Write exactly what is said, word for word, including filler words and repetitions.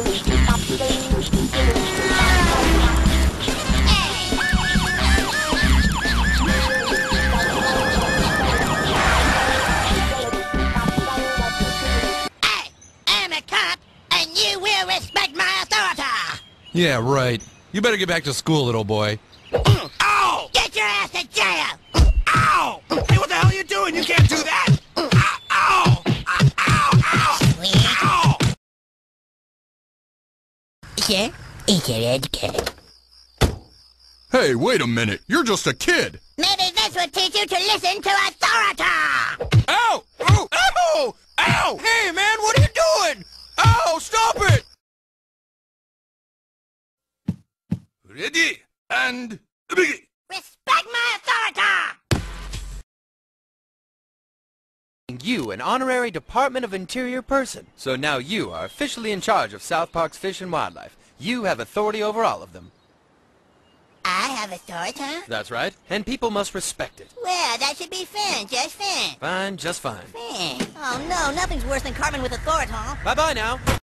Yeah, right. You better get back to school, little boy. Ow! Get your ass to jail! Ow! Hey, what the hell are you doing? You can't do that! Ow! Ow! Ow! Ow! Ow! Sir, is your educated? Hey, wait a minute. You're just a kid. Maybe this will teach you to listen to authority! Ow! Ow! Ow! Ow! Hey, man, what are you doing? Ow! Stop it! Ready, and begin. Respect my authority! You, an honorary Department of Interior person. So now you are officially in charge of South Park's fish and wildlife. You have authority over all of them. I have authority? That's right. And people must respect it. Well, that should be Finn, just Finn. Fine, just fine. Finn. Oh no, nothing's worse than Cartman with authority. Bye-bye now.